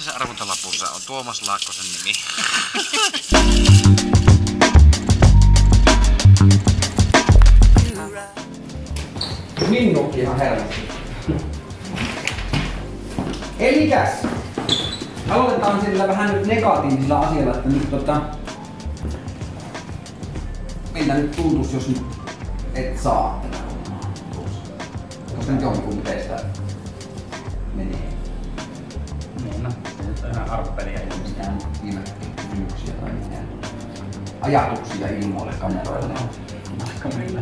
kyseisessä arvontalapussa on Tuomas Laakkosen nimi. Minnukki ihan helposti. Elikäs! Aloitetaan sillä vähän nyt negatiivisella asialla, että nyt miltä nyt tuntuis, jos nyt et saa tätä hommaa. Koska nyt jonkun teistä menee. Niin no, se nyt on ihan arvopeliä. Ei mitään kysymyksiä tai mitään ajatuksia ilmoille kameroille. Kamerille.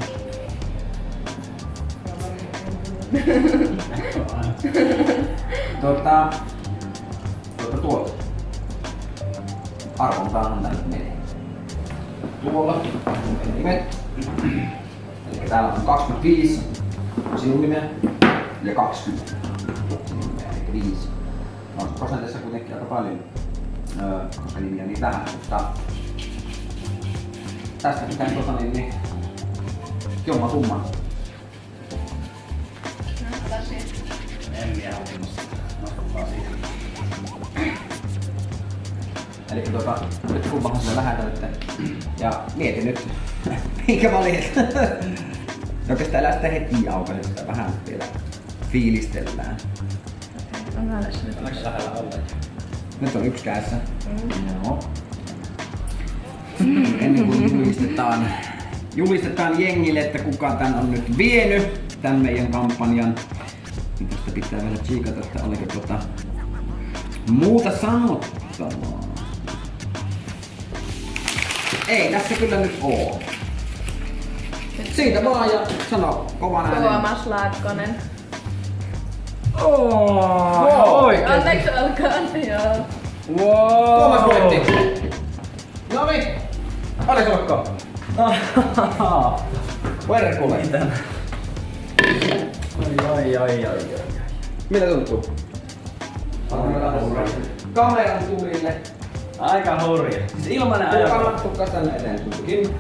Tuolta. Arvontaanhan tänne menee. Tuolla nimet. Eli täällä on 25 sinun nimeä ja 20 sinun nimeä, eli 5. No prosentissa kuitenkin aika paljon, koska nimiä on niin vähän, mutta tästä pitää niin jomma summa. En vielä oppimassa. Nostetaan siitä. Eli nyt kummahan sinä lähetät ja mieti nyt, minkä valitset. Oikeastaan älä sitä heti aukaise, sitä vähän vielä fiilistellään. On lähdössä nyt. Ollaanko lähellä olla? Nyt on yksi kädessä. Joo. Ennen kuin julistetaan jengille, että kuka tän on nyt vienyt, tän meidän kampanjan. Niin tästä pitää vielä tsiikata, että oliko muuta sanottavaa. Ei tässä kyllä nyt oo. Siitä vaan ja sano kovan äänen. Tuomas Laakkonen. Oikeesti? Anteeksi olkaan, joo. Wow. Tuomas voitti. Noniin. Alex olkoon. Verkule. Mitä? Ai. Miltä tuntuu? Kameran tulille. Aika hurja. Siis ilmanen ajo. Tukkas tänne eteen tuntukin.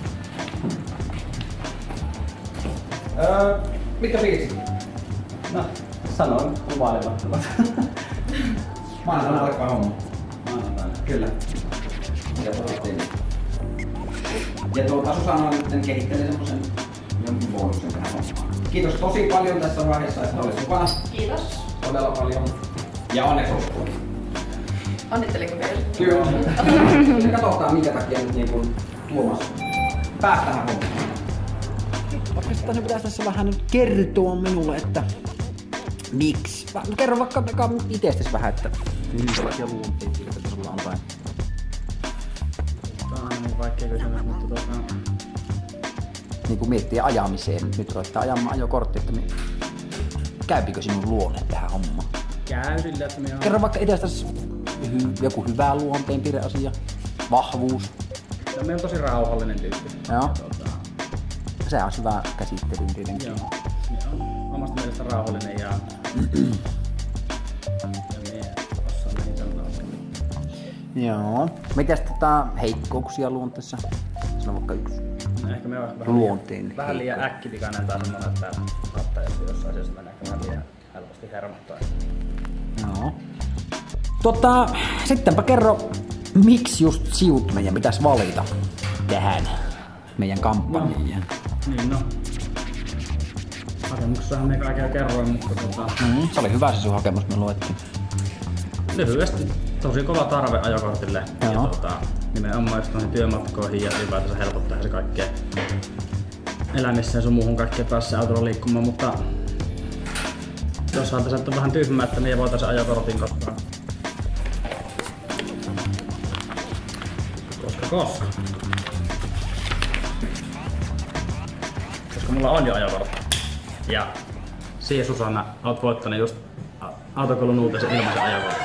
Mitkä fiilikset? No, sanoin kuvailemattomat. Maanantaina alkaa homma. Maanantaina. Kyllä. Ja todettiin. Ja Susanna nyt kehittelee semmosen jonkin bonuksen tähän hommaan. Kiitos tosi paljon tässä vaiheessa, että olet mukana. Kiitos. Todella paljon. Ja onneksi olkoon. Onnitteliko vielä? Kyllä. Katsotaan minkä takia nyt niinku Tuomas pääsi tähän hommaan. Oikeastaan ne pitäisi tässä vähän nyt kertoa minulle, että miksi. Kerro vaikka itsestäsi vähän, että minkälaisia luonteita sulla on päin. Tämä on aina niin vaikea kysymys, mutta Niin kun miettii ajamiseen, nyt ruvetaan ajamaan ajokortti, että käypikö sinun luonne tähän hommaan? käy sillä, että me on... Kerro vaikka itsestäsi joku hyvä luonteenpiirreasia, vahvuus. No, me on tosi rauhallinen tyyppi. Joo. Se on hyvä käsittely tietenkin. Joo. Omasta mielestä rauhallinen ja me osaan näihin sanoa. Joo. Mitäs heikkouksia luonteessa? Sano vaikka yksi. No, ehkä me on vähän liian äkkipikainen tai semmoinen, että kattaa jos asiassa menee vähän liian helposti hermottaa. Joo. Sittenpä kerro, miksi just sinut meidän pitäisi valita tähän meidän kampanjaan? No. Hakemuksessahan me kaikkea kerroin, mutta Se oli hyvä se sun hakemus, me luettiin. lyhyesti tosi kova tarve ajokortille. Joo. Ja nimenomaan just noihin työmatkoihin ja ylipäätänsä helpottaa se kaikkea elämissä ja sun muuhun kaikkea päässä autolla liikkumaan, mutta toisaalta se on vähän tyhmää, että me voitaisiin ajokortin katsoa. Koska mulla on jo ajokortti. Ja siihen Susanna, oot voittanut just autokoulun uutisen ilmaisen ajokortin.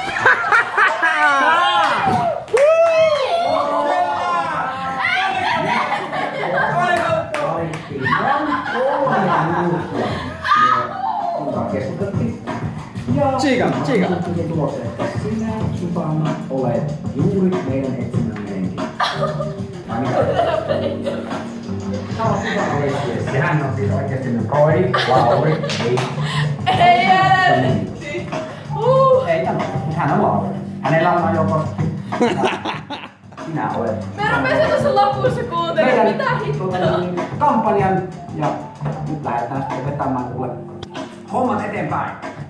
Tsiika. Sinä, Susanna, olet juuri meidän etsimämme henkilö. Ja hän on siis oikeesti nyt Roy, Lauri, ei. Ei älä! Ei tämä, hän on Lauri. Hänellä on ajokortti. Sinä olet. Mä rupesin tuossa lopussa kuuntelemaan, mitä hittoa. Kampanjan ja nyt lähdetään sitten vetämään kuule hommat eteenpäin.